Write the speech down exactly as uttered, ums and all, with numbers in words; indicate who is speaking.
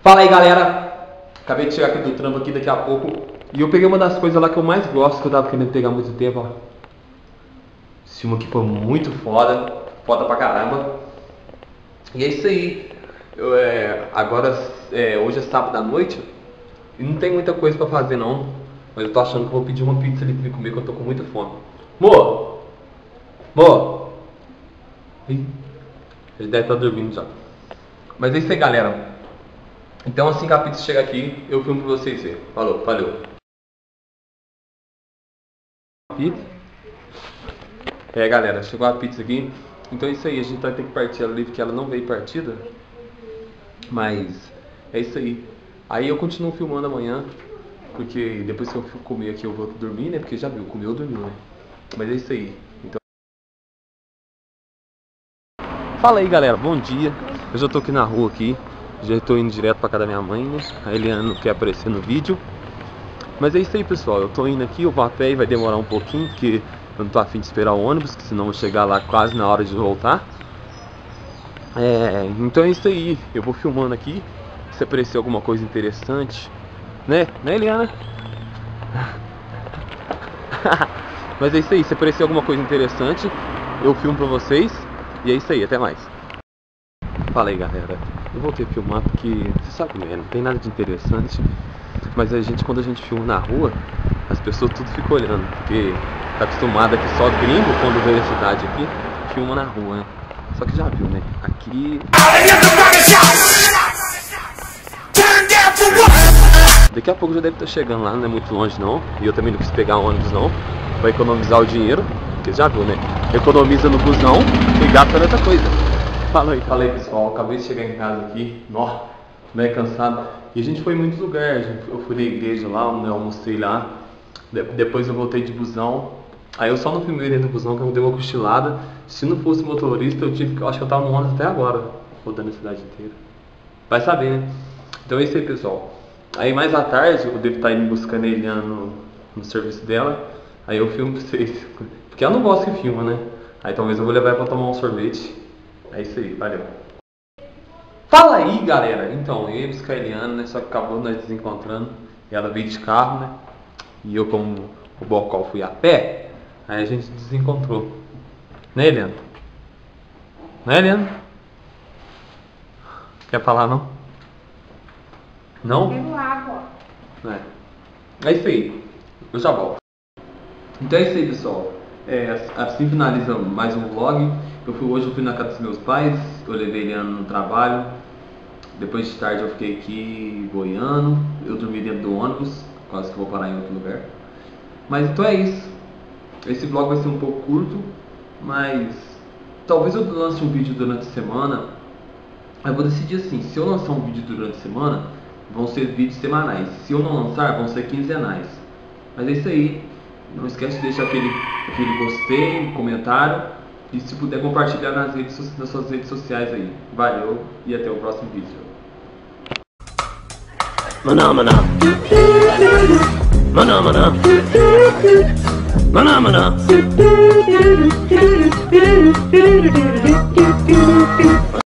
Speaker 1: Fala aí, galera, acabei de chegar aqui do trampo aqui daqui a pouco e eu peguei uma das coisas lá que eu mais gosto, que eu tava querendo pegar há muito tempo, ó. Esse filme aqui foi muito foda, foda pra caramba. E é isso aí. Eu, é, agora, é, hoje é sábado à noite e não tem muita coisa pra fazer não, mas eu tô achando que eu vou pedir uma pizza ali pra me comer, que eu tô com muita fome. Mo! Mo! Ih, ele deve estar dormindo já. Mas é isso aí, galera. Então assim que a pizza chegar aqui, eu filmo pra vocês verem. Falou, valeu. Pizza. É, galera, chegou a pizza aqui. Então é isso aí, a gente vai ter que partir ela ali, porque ela não veio partida. Mas é isso aí. Aí eu continuo filmando amanhã, porque depois que eu comer aqui eu vou dormir, né? Porque já viu, comeu, dormiu, né? Mas é isso aí. Então... Fala aí, galera, bom dia. Eu já tô aqui na rua aqui. Já estou indo direto para casa da minha mãe, né? A Eliana não quer aparecer no vídeo. Mas é isso aí, pessoal. Eu tô indo aqui, eu vou a pé e vai demorar um pouquinho, porque eu não tô afim de esperar o ônibus, que senão eu vou chegar lá quase na hora de voltar. É, então é isso aí. Eu vou filmando aqui. Se aparecer alguma coisa interessante, né? Né, Eliana? Mas é isso aí. Se aparecer alguma coisa interessante, eu filmo pra vocês. E é isso aí. Até mais. Fala aí, galera. Eu voltei a filmar porque, você sabe, né? Não tem nada de interessante. Mas a gente, quando a gente filma na rua, as pessoas tudo ficam olhando, porque tá acostumada que só gringo, quando vem na cidade aqui, filma na rua, né? Só que já viu, né? Aqui... Daqui a pouco já deve estar chegando lá, não é muito longe não. E eu também não quis pegar ônibus não, pra economizar o dinheiro, porque já viu, né? Economiza no busão e gasta nessa coisa. Fala aí, fala aí, pessoal, acabei de chegar em casa aqui, nó, meio cansado. E a gente foi em muitos lugares, eu fui na igreja lá, eu almocei lá, depois eu voltei de busão. Aí eu só não filmei dentro do busão, que eu dei uma cochilada. Se não fosse motorista, eu tive, eu acho que eu tava no ônibus até agora, rodando a cidade inteira. Vai saber, né? Então é isso aí, pessoal. Aí mais à tarde, eu devo estar indo buscando a Eliana no, no serviço dela. Aí eu filmo pra vocês, porque ela não gosta que filma, né? Aí talvez eu vou levar ela pra tomar um sorvete. É isso aí, valeu. Fala aí, galera. Então, eu ia buscar a Eliana, né? Só que acabou nós desencontrando. E ela veio de carro, né? E eu, como o Bocol, fui a pé. Aí a gente desencontrou. Né, Eliana? Né, Eliana? Quer falar, não? Não?
Speaker 2: Bebo água.
Speaker 1: É. É isso aí. Eu já volto. Então é isso aí, pessoal. É, assim finaliza mais um vlog. Eu fui, hoje eu fui na casa dos meus pais, eu levei Eliana no trabalho. Depois de tarde eu fiquei aqui boiando. Eu dormi dentro do ônibus, quase que vou parar em outro lugar. Mas então é isso. Esse vlog vai ser um pouco curto, mas talvez eu lance um vídeo durante a semana. Eu vou decidir assim, se eu lançar um vídeo durante a semana, vão ser vídeos semanais. Se eu não lançar, vão ser quinzenais. Mas é isso aí. Não esquece de deixar aquele, aquele gostei, comentário. E se puder compartilhar nas, redes, nas suas redes sociais aí. Valeu e até o próximo vídeo.
Speaker 3: Maná, maná. Maná, maná. Maná, maná.